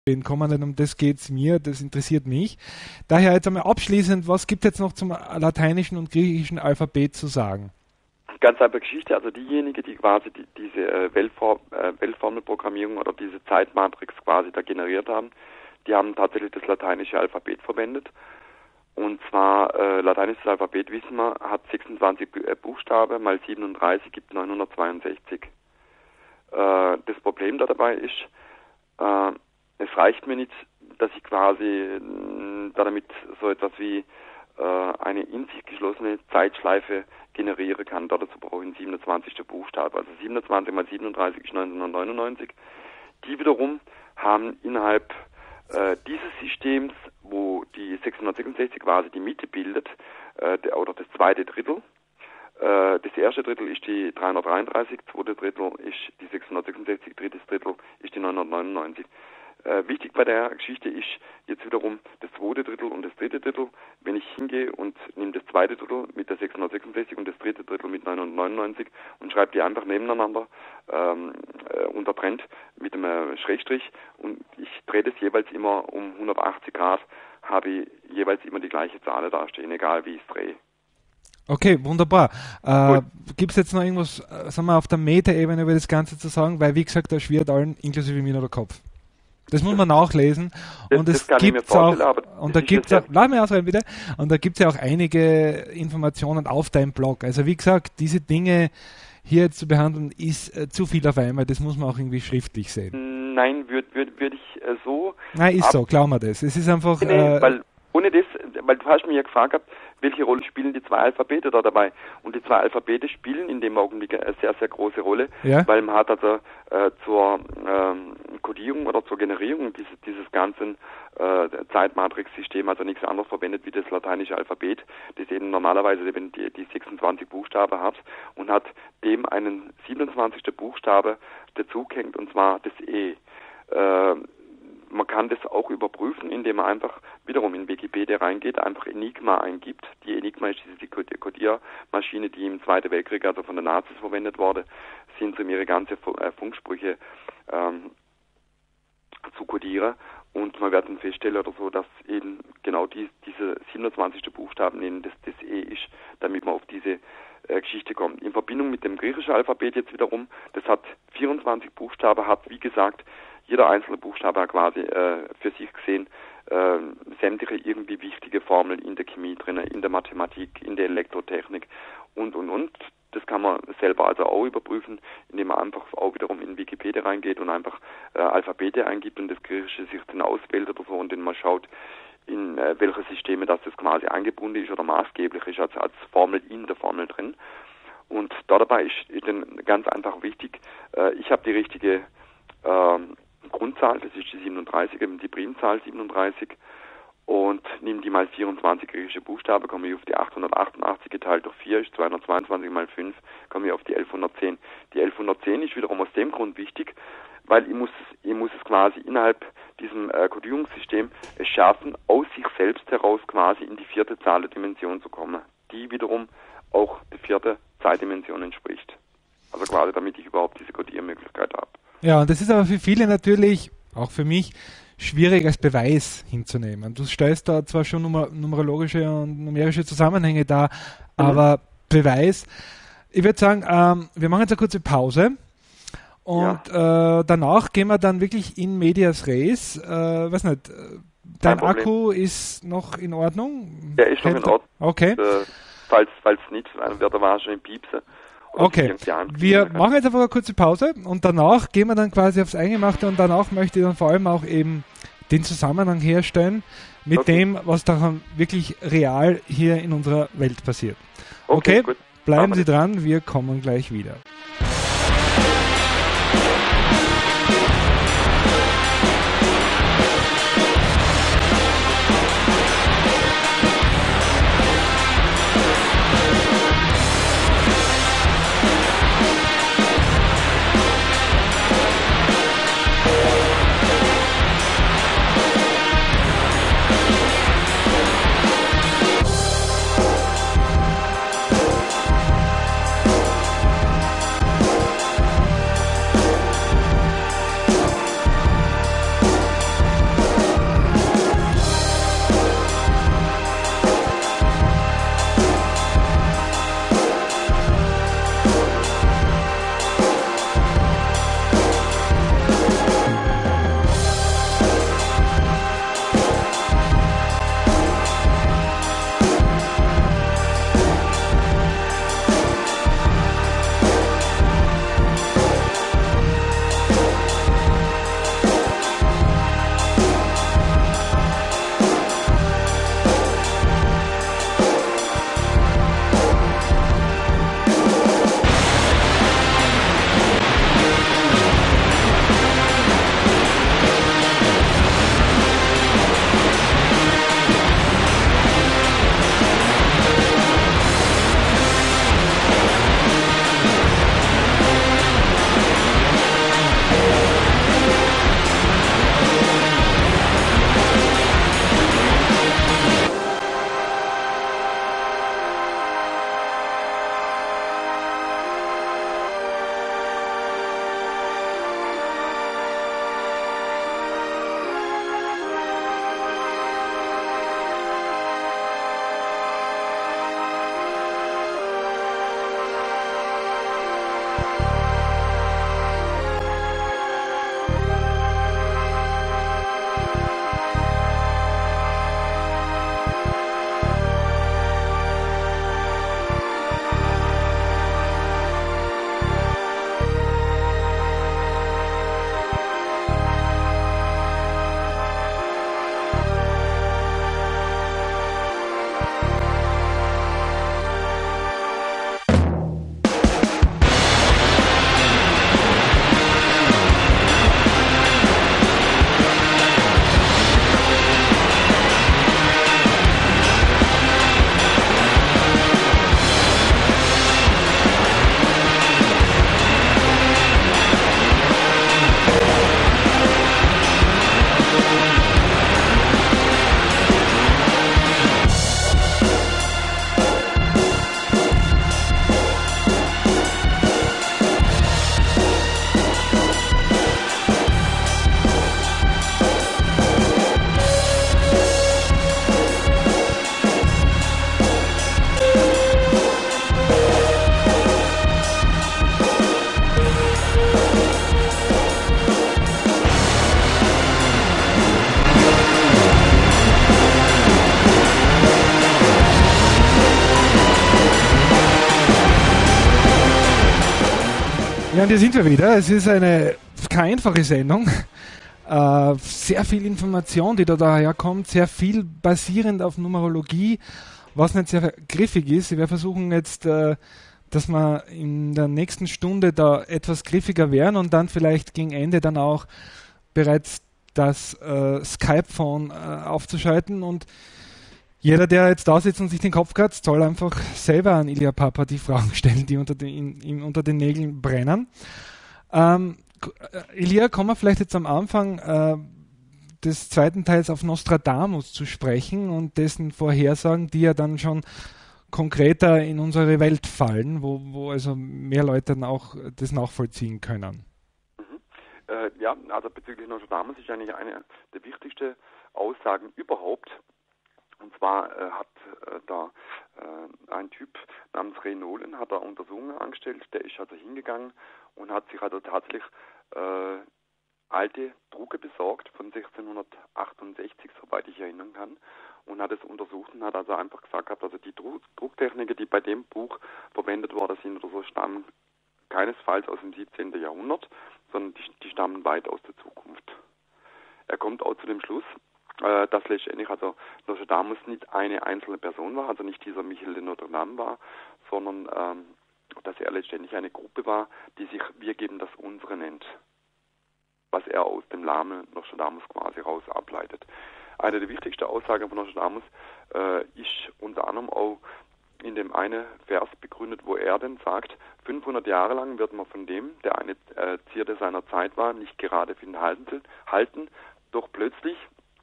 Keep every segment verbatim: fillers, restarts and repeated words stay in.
kommen, denn um das geht es mir, das interessiert mich. Daher jetzt einmal abschließend, was gibt es jetzt noch zum lateinischen und griechischen Alphabet zu sagen? Ganz einfache Geschichte, also diejenigen, die quasi die, diese äh, Weltform, äh, Weltformelprogrammierung oder diese Zeitmatrix quasi da generiert haben, die haben tatsächlich das lateinische Alphabet verwendet. Und zwar, äh, lateinisches Alphabet, wissen wir, hat sechsundzwanzig äh, Buchstaben, mal siebenunddreißig gibt neunhundertzweiundsechzig. Äh, das Problem da dabei ist, äh, es reicht mir nicht, dass ich quasi äh, damit so etwas wie äh, eine in sich geschlossene Zeitschleife generieren kann. Dazu brauche ich einen siebenundzwanzigsten Buchstabe. Also siebenundzwanzig mal siebenunddreißig ist neunzehnhundertneunundneunzig. Die wiederum haben innerhalb äh, dieses Systems, wo die sechshundertsechsundsechzig quasi die Mitte bildet, äh, der, oder das zweite Drittel. Äh, das erste Drittel ist die dreihundertdreiunddreißig, das zweite Drittel ist die sechshundertsechsundsechzig, drittes Drittel ist die neunhundertneunundneunzig. Äh, wichtig bei der Geschichte ist jetzt wiederum das zweite Drittel und das dritte Drittel. Wenn ich hingehe und nehme das zweite Drittel mit der sechshundertsechsundsechzig und das dritte Drittel mit neunhundertneunundneunzig und schreibe die einfach nebeneinander ähm, äh, untertrennt mit einem äh, Schrägstrich und ich drehe das jeweils immer um hundertachtzig Grad, habe ich jeweils immer die gleiche Zahl dastehen, egal wie ich es drehe. Okay, wunderbar. Äh, Gibt es jetzt noch irgendwas, äh, sagen wir, auf der Meta-Ebene über das Ganze zu sagen? Weil, wie gesagt, da schwirrt allen, inklusive mir, noch der Kopf. Das muss man nachlesen. Das, und es das gibt auch, und da gibt es auch, lass mich ausreden bitte, und da gibt es ja auch einige Informationen auf deinem Blog. Also wie gesagt, diese Dinge hier jetzt zu behandeln, ist äh, zu viel auf einmal. Das muss man auch irgendwie schriftlich sehen. Nein, würde würd, würd ich äh, so... Nein, ist so, glauben wir das. Es ist einfach... Nee, äh, weil ohne das, weil du hast mich ja gefragt gehabt, welche Rolle spielen die zwei Alphabete da dabei? Und die zwei Alphabete spielen in dem Augenblick eine sehr, sehr große Rolle, ja? weil man hat also äh, zur ähm, Kodierung oder zur Generierung dieses, dieses ganzen äh, Zeitmatrix-Systems also nichts anderes verwendet wie das lateinische Alphabet, das eben normalerweise eben die, die sechsundzwanzig Buchstaben hat und hat dem einen siebenundzwanzigsten Buchstabe dazugehängt, und zwar das E. Äh, Man kann das auch überprüfen, indem man einfach wiederum in Wikipedia reingeht, einfach Enigma eingibt. Die Enigma ist diese Kodiermaschine, die im Zweiten Weltkrieg also von den Nazis verwendet wurde, sind um ihre ganze Funksprüche ähm, zu kodieren. Und man wird dann feststellen oder so, dass eben genau die, diese siebenundzwanzigsten Buchstaben eben das, das E ist, damit man auf diese äh, Geschichte kommt. In Verbindung mit dem griechischen Alphabet jetzt wiederum, das hat vierundzwanzig Buchstaben, hat wie gesagt jeder einzelne Buchstabe hat quasi äh, für sich gesehen äh, sämtliche irgendwie wichtige Formeln in der Chemie drin, in der Mathematik, in der Elektrotechnik und, und, und. Das kann man selber also auch überprüfen, indem man einfach auch wiederum in Wikipedia reingeht und einfach äh, Alphabete eingibt und das Griechische sich dann auswählt oder so und dann mal schaut, in äh, welche Systeme dass das quasi eingebunden ist oder maßgeblich ist, als, als Formel in der Formel drin. Und da dabei ist, ist dann ganz einfach wichtig, äh, ich habe die richtige ähm, Grundzahl, das ist die siebenunddreißig, eben die Primzahl siebenunddreißig, und nimm die mal vierundzwanzig griechische Buchstaben, komme ich auf die achthundertachtundachtzig geteilt durch vier, ist zweihundertzweiundzwanzig mal fünf, komme ich auf die elfhundertzehn. Die elfhundertzehn ist wiederum aus dem Grund wichtig, weil ich muss, ich muss es quasi innerhalb diesem äh, Kodierungssystem es schaffen, aus sich selbst heraus quasi in die vierte Zahlendimension zu kommen, die wiederum auch der vierten Zeitdimension entspricht. Also quasi damit ich überhaupt diese Kodiermöglichkeit habe. Ja, und das ist aber für viele natürlich, auch für mich, schwierig als Beweis hinzunehmen. Du stellst da zwar schon numer- numerologische und numerische Zusammenhänge dar, mhm. aber Beweis. Ich würde sagen, ähm, wir machen jetzt eine kurze Pause und ja. äh, danach gehen wir dann wirklich in medias res. Äh, weiß nicht, dein Akku ist noch in Ordnung? Der ist noch in Ordnung. Okay. Äh, falls, falls nicht, dann wird er wahrscheinlich piepsen. Okay, wir machen jetzt einfach eine kurze Pause und danach gehen wir dann quasi aufs Eingemachte und danach möchte ich dann vor allem auch eben den Zusammenhang herstellen mit okay. dem, was da wirklich real hier in unserer Welt passiert. Okay, okay bleiben Sie dran, wir kommen gleich wieder. Ja, und hier sind wir wieder. Es ist eine keine einfache Sendung. Äh, sehr viel Information, die da daherkommt, sehr viel basierend auf Numerologie, was nicht sehr griffig ist. Ich werde versuchen jetzt, äh, dass wir in der nächsten Stunde da etwas griffiger werden und dann vielleicht gegen Ende dann auch bereits das äh, Skype-Phone äh, aufzuschalten. Und jeder, der jetzt da sitzt und sich den Kopf kratzt, soll einfach selber an Ilya Papa die Fragen stellen, die unter den, ihm unter den Nägeln brennen. Ähm, Ilya, kommen wir vielleicht jetzt am Anfang äh, des zweiten Teils auf Nostradamus zu sprechen und dessen Vorhersagen, die ja dann schon konkreter in unsere Welt fallen, wo, wo also mehr Leute dann auch das nachvollziehen können. Mhm. Äh, ja, also bezüglich Nostradamus ist eigentlich eine der wichtigsten Aussagen überhaupt. Und zwar äh, hat äh, da äh, ein Typ namens Ray Nolan hat da Untersuchungen angestellt, der ist also hingegangen und hat sich also tatsächlich äh, alte Drucke besorgt von sechzehnhundertachtundsechzig, soweit ich erinnern kann, und hat es untersucht und hat also einfach gesagt gehabt, also die Dru- Drucktechniken, die bei dem Buch verwendet worden sind oder so, stammen keinesfalls aus dem siebzehnten Jahrhundert, sondern die, die stammen weit aus der Zukunft. Er kommt auch zu dem Schluss, äh, dass letztendlich also Nostradamus nicht eine einzelne Person war, also nicht dieser Michael de Notre Dame war, sondern ähm, dass er letztendlich eine Gruppe war, die sich Wir geben das Unsere nennt, was er aus dem Namen Nostradamus quasi raus ableitet. Eine der wichtigsten Aussagen von Nostradamus äh, ist unter anderem auch in dem einen Vers begründet, wo er denn sagt, fünfhundert Jahre lang wird man von dem, der eine äh, Zierde seiner Zeit war, nicht gerade für ihn halten, halten, doch plötzlich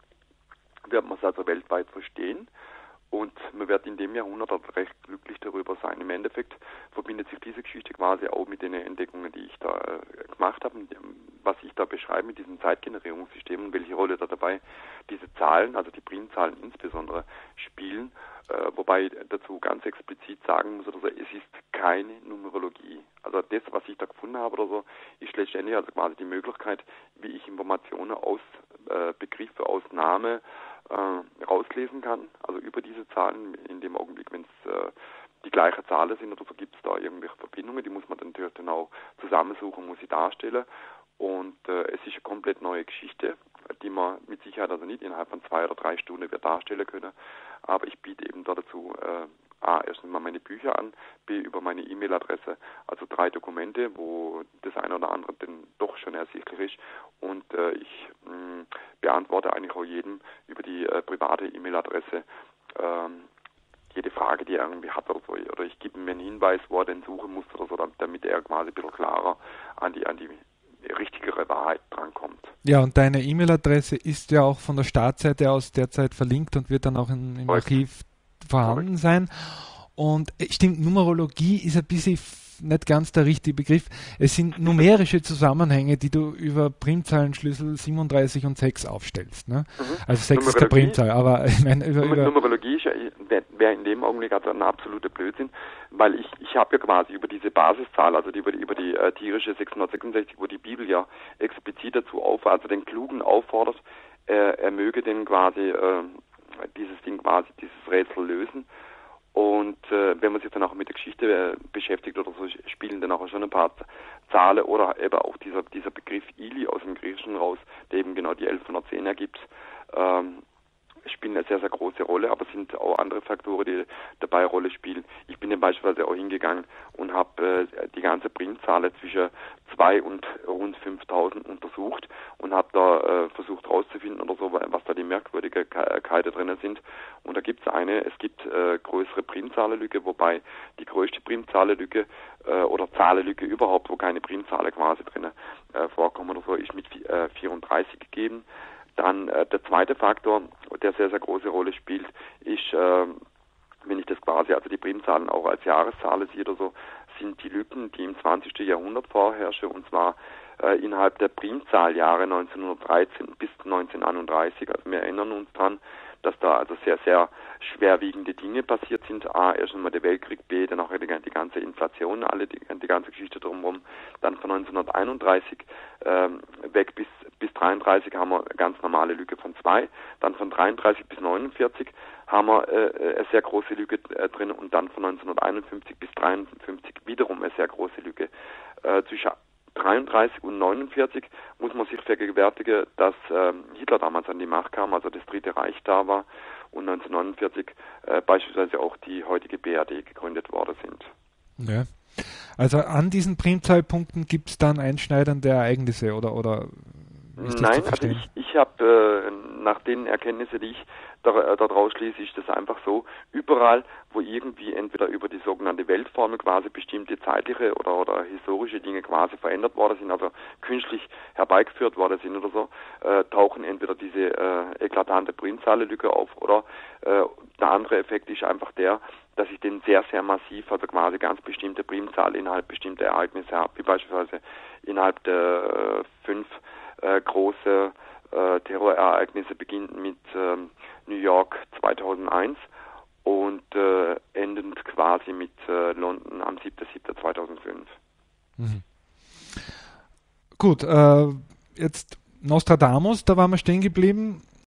wird man es also weltweit verstehen und man wird in dem Jahrhundert recht glücklich darüber sein. Im Endeffekt verbindet sich diese Geschichte quasi auch mit den Entdeckungen, die ich da äh, gemacht habe, was ich da beschreibe mit diesem Zeitgenerierungssystem und welche Rolle da dabei diese Zahlen, also die Primzahlen insbesondere, spielen, äh, wobei dazu ganz explizit sagen muss, also es ist keine Numerologie. Also das, was ich da gefunden habe oder so, ist letztendlich also quasi die Möglichkeit, wie ich Informationen aus äh, Begriffe, aus Name äh, rauslesen kann, also über diese Zahlen in dem Augenblick, wenn es äh, die gleiche Zahl sind oder so, gibt es da irgendwelche Verbindungen, die muss man dann natürlich dann auch zusammensuchen, muss sie darstellen. Und äh, es ist eine komplett neue Geschichte, die man mit Sicherheit also nicht innerhalb von zwei oder drei Stunden wird darstellen können. Aber ich biete eben da dazu äh, A, erstens mal meine Bücher an, B, über meine E-Mail-Adresse, also drei Dokumente, wo das eine oder andere dann doch schon ersichtlich ist. Und äh, ich mh, beantworte eigentlich auch jedem über die äh, private E-Mail-Adresse ähm, jede Frage, die er irgendwie hat oder so. Oder ich gebe ihm einen Hinweis, wo er denn suchen muss oder so, damit er quasi ein bisschen klarer an die, an die richtigere Wahrheit drankommt. Ja, und deine E-Mail-Adresse ist ja auch von der Startseite aus derzeit verlinkt und wird dann auch in, im Correct. Archiv vorhanden Correct. sein. Und äh, stimmt, Numerologie ist ein bisschen f- nicht ganz der richtige Begriff. Es sind numerische Zusammenhänge, die du über Primzahlenschlüssel siebenunddreißig und sechs aufstellst. Ne? Mhm. Also sechs ist keine Primzahl, aber ich meine über, über Numerologie wäre in dem Augenblick also ein absoluter Blödsinn, weil ich ich habe ja quasi über diese Basiszahl, also die, über die, über die äh, tierische sechshundertsechsundsechzig, wo die Bibel ja explizit dazu auf, also den Klugen auffordert, äh, er möge denn quasi äh, dieses Ding quasi, dieses Rätsel lösen. Und äh, wenn man sich dann auch mit der Geschichte äh, beschäftigt oder so, spielen dann auch schon ein paar Zahlen oder eben auch dieser dieser Begriff Ili aus dem Griechischen raus, der eben genau die elfhundertzehn ergibt, ähm, spielen eine sehr, sehr große Rolle, aber es sind auch andere Faktoren, die dabei eine Rolle spielen. Ich bin dann beispielsweise auch hingegangen und habe äh, die ganze Primzahl zwischen zwei und rund fünftausend untersucht und habe da äh, versucht herauszufinden oder so, was da die Merkwürdigkeiten drin sind. Und da gibt es eine, es gibt äh, größere Primzahlenlücke, wobei die größte Primzahlenlücke äh, oder Zahlenlücke überhaupt, wo keine Primzahlen quasi drin äh, vorkommen oder so, ist mit äh, vierunddreißig gegeben. Dann äh, der zweite Faktor, der sehr, sehr große Rolle spielt, ist, äh, wenn ich das quasi, also die Primzahlen auch als Jahreszahlen sehe oder so, sind die Lücken, die im zwanzigsten Jahrhundert vorherrschen, und zwar äh, innerhalb der Primzahljahre neunzehnhundertdreizehn bis neunzehnhunderteinunddreißig. Also wir erinnern uns dran, dass da also sehr, sehr schwerwiegende Dinge passiert sind. A, erst einmal der Weltkrieg, B, dann auch die, die ganze Inflation, alle die, die ganze Geschichte drumherum. Dann von neunzehnhunderteinunddreißig ähm, weg bis bis dreiunddreißig haben wir eine ganz normale Lücke von zwei. Dann von dreiunddreißig bis neunundvierzig haben wir äh, eine sehr große Lücke äh, drin, und dann von neunzehnhunderteinundfünfzig bis dreiundfünfzig wiederum eine sehr große Lücke. Äh, zwischen dreiunddreißig und neunundvierzig muss man sich vergegenwärtigen, dass äh, Hitler damals an die Macht kam, also das Dritte Reich da war, und neunzehnhundertneunundvierzig äh, beispielsweise auch die heutige B R D gegründet worden sind. Ja. Also an diesen Primzahlpunkten gibt es dann einschneidende Ereignisse, oder oder Nein, also ich, ich habe äh, nach den Erkenntnissen, die ich da, daraus schließe, ist das einfach so, überall, wo irgendwie entweder über die sogenannte Weltformel quasi bestimmte zeitliche oder, oder historische Dinge quasi verändert worden sind, also künstlich herbeigeführt worden sind oder so, äh, tauchen entweder diese äh, eklatante Primzahlenlücke auf, oder äh, der andere Effekt ist einfach der, dass ich den sehr, sehr massiv, also quasi ganz bestimmte Primzahlen innerhalb bestimmter Ereignisse habe, wie beispielsweise innerhalb der äh, fünf Äh, große äh, Terrorereignisse, beginnend mit ähm, New York zweitausendeins und äh, endend quasi mit äh, London am siebten siebten zweitausendfünf. Mhm. Gut, äh, jetzt Nostradamus, da waren wir stehen geblieben.